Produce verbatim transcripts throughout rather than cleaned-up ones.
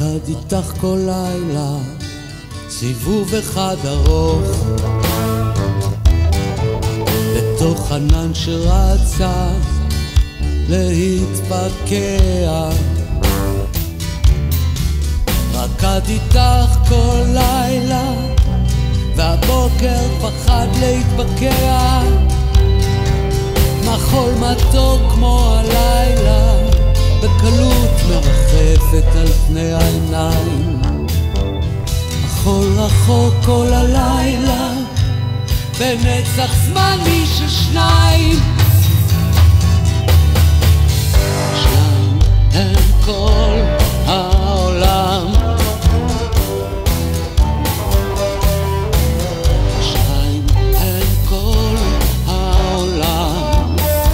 רקד איתך כל לילה, סיבוב אחד ארוך, בתוך ענן שרצה להתפקע. רקד איתך כל לילה, והבוקר פחד להתבקע. מחול מתוק כמו הלילה, בקלות מרחפת על פני העיניים. מחול רחוק כל הלילה, בנצח זמני של שניים. שניים הם כל העולם, שניים הם כל העולם,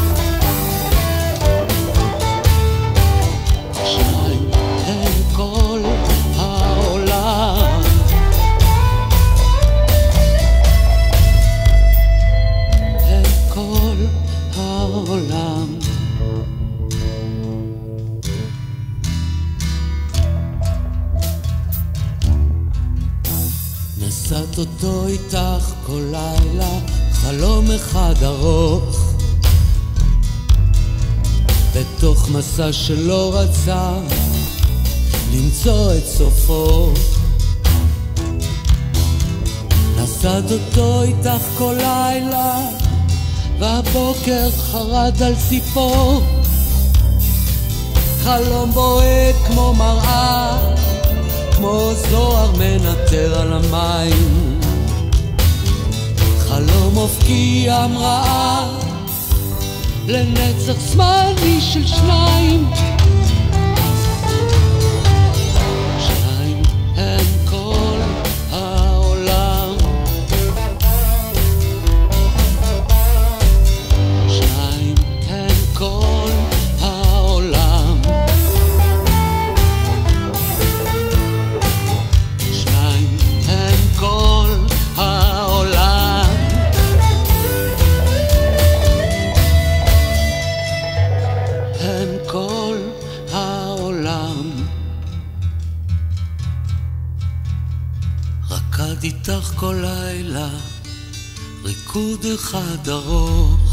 שניים הם כל העולם, הם כל העולם. נשאת אותו איתך כל לילה, חלום אחד ארוך, בתוך מסע שלא רצה למצוא את סופו. נשאת אותו איתך כל לילה, והבוקר חרד על סיפו. חלום בועט כמו מראה, כמו זוהר מנטר על המים. חלום אופקי המראה, לנצח זמני של שניים. שניים הם כל העולם, שניים הם כל העולם, שניים הם כל העולם, הם כל העולם. רקד איתך כל לילה, ריקוד אחד ארוך,